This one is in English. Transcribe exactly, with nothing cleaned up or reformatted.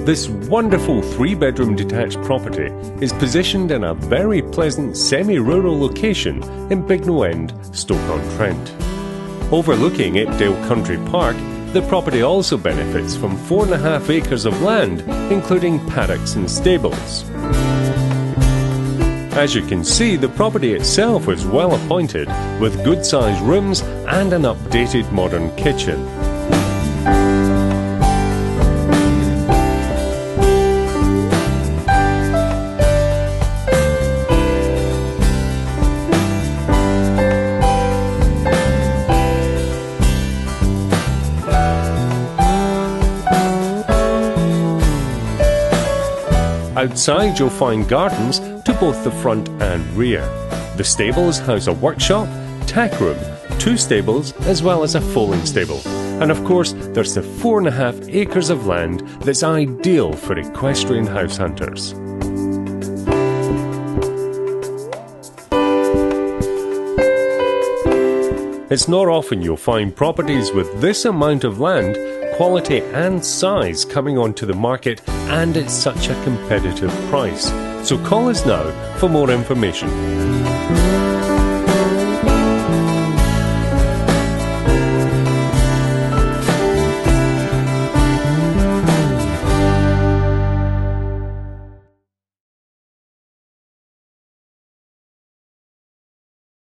This wonderful three-bedroom detached property is positioned in a very pleasant semi-rural location in Bignall End, Stoke-on-Trent. Overlooking Apedale Country Park, the property also benefits from four and a half acres of land, including paddocks and stables. As you can see, the property itself is well appointed, with good-sized rooms and an updated modern kitchen. Outside you'll find gardens to both the front and rear. The stables house a workshop, tack room, two stables as well as a foaling stable. And of course there's the four and a half acres of land that's ideal for equestrian house hunters. It's not often you'll find properties with this amount of land, quality and size coming onto the market, and at such a competitive price. So call us now for more information.